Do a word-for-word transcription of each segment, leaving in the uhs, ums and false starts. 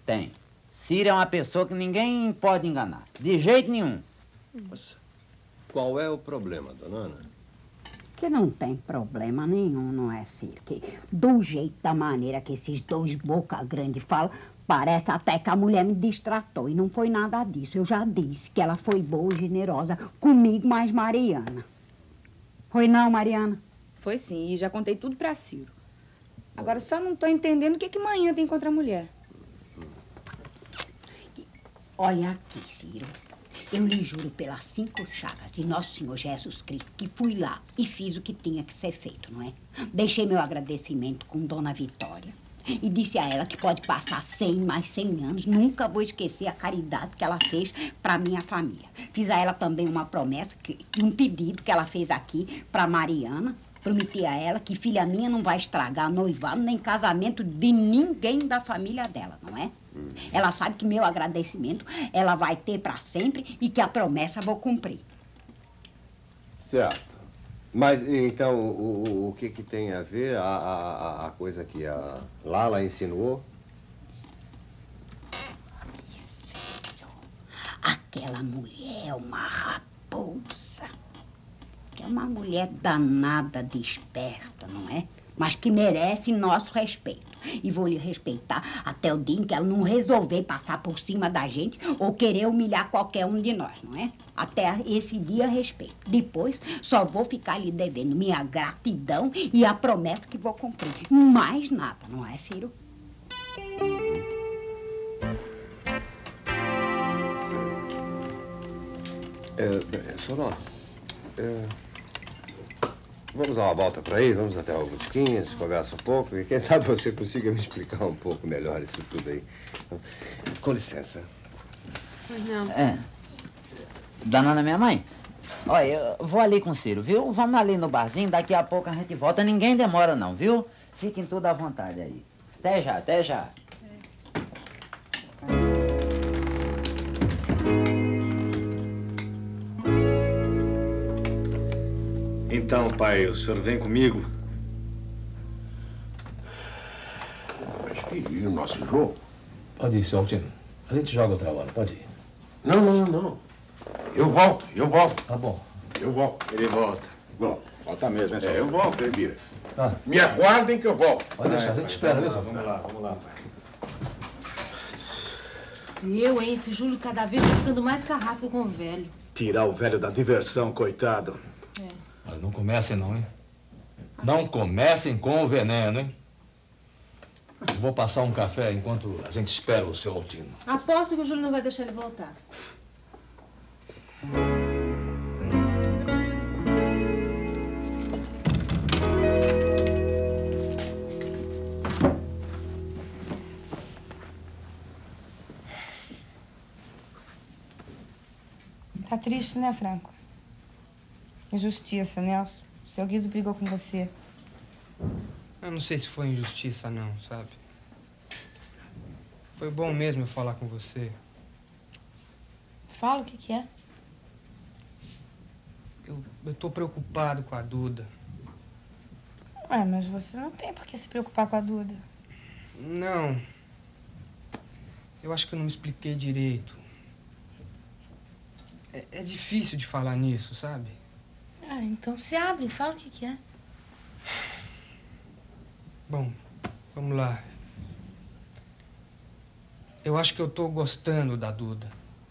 Tem. Ciro é uma pessoa que ninguém pode enganar. De jeito nenhum. Nossa. Qual é o problema, dona Ana? Que não tem problema nenhum, não é, Ciro? Que do jeito, da maneira que esses dois boca grande falam, parece até que a mulher me distratou. E não foi nada disso. Eu já disse que ela foi boa e generosa comigo, mais Mariana. Foi não, Mariana? Foi sim, e já contei tudo pra Ciro. Agora só não tô entendendo o que que manhã tem contra a mulher. Olha aqui, Ciro. Eu lhe juro pelas cinco chagas de Nosso Senhor Jesus Cristo que fui lá e fiz o que tinha que ser feito, não é? Deixei meu agradecimento com Dona Vitória e disse a ela que pode passar cem mais cem anos. Nunca vou esquecer a caridade que ela fez para minha família. Fiz a ela também uma promessa, que, um pedido que ela fez aqui para Mariana. Prometi a ela que filha minha não vai estragar noivado nem casamento de ninguém da família dela, não é? Hum. Ela sabe que meu agradecimento ela vai ter para sempre e que a promessa vou cumprir. Certo. Mas, então, o, o, o que que tem a ver a, a, a coisa que a Lala insinuou? Sério? Aquela mulher é uma raposa. Que é uma mulher danada, desperta, não é? Mas que merece nosso respeito. E vou lhe respeitar até o dia em que ela não resolver passar por cima da gente ou querer humilhar qualquer um de nós, não é? Até esse dia, respeito. Depois, só vou ficar lhe devendo minha gratidão e a promessa que vou cumprir. Mais nada, não é, Ciro? É, Sonó, é, vamos dar uma volta por aí, vamos até o Botiquinhas, conversa um pouco e quem sabe você consiga me explicar um pouco melhor isso tudo aí. Com licença. Pois não. É. Dona Ana, minha mãe, olha, eu vou ali com o Ciro, viu? Vamos ali no barzinho, daqui a pouco a gente volta. Ninguém demora não, viu? Fiquem tudo à vontade aí. Até já, até já. Então, pai, o senhor vem comigo? Mas, filho, e o nosso jogo? Pode ir, seu Altino. A gente joga outra hora, pode ir. Não, não, não. Eu volto, eu volto. Tá bom. Eu volto. Ele volta. Bom, Volta mesmo, hein, senhor? é, eu volto, Elvira. Tá. Me aguardem que eu volto. Pode deixar, a gente espera mesmo. Vamos lá, vamos lá, pai. E eu, hein? Esse Júlio cada vez tá ficando mais carrasco com o velho. Tirar o velho da diversão, coitado. É. Mas não comecem não, hein? Não comecem com o veneno, hein? Eu vou passar um café enquanto a gente espera o seu Altino. Aposto que o Júlio não vai deixar ele voltar. Tá triste, né, Franco? Injustiça, né? O seu Guido brigou com você. Eu não sei se foi injustiça, não, sabe? Foi bom mesmo eu falar com você. Fala o que que é. Eu, eu tô preocupado com a Duda. Ué, mas você não tem por que se preocupar com a Duda. Não. Eu acho que eu não me expliquei direito. É, é difícil de falar nisso, sabe? Ah, então se abre, fala o que que é. Bom, vamos lá. Eu acho que eu tô gostando da Duda.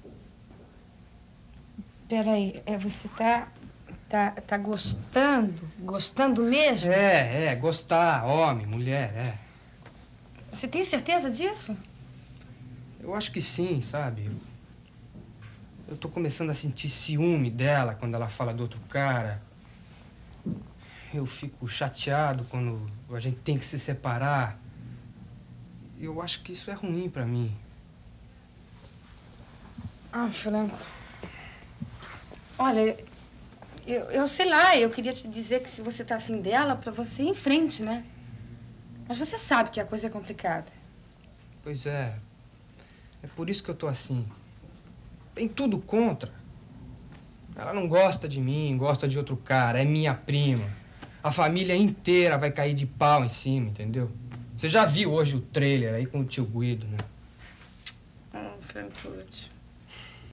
Peraí, é, você tá, tá, tá gostando? Gostando mesmo? É, é, gostar, homem, mulher, é. Você tem certeza disso? Eu acho que sim, sabe? Eu tô começando a sentir ciúme dela quando ela fala do outro cara. Eu fico chateado quando a gente tem que se separar. Eu acho que isso é ruim pra mim. Ah, Franco. Olha, eu, eu sei lá, eu queria te dizer que se você tá afim dela, pra você ir em frente, né? Mas você sabe que a coisa é complicada. Pois é. É por isso que eu tô assim. Tem tudo contra. Ela não gosta de mim, gosta de outro cara, é minha prima. A família inteira vai cair de pau em cima, entendeu? Você já viu hoje o trailer aí com o tio Guido, né? Frankfurt.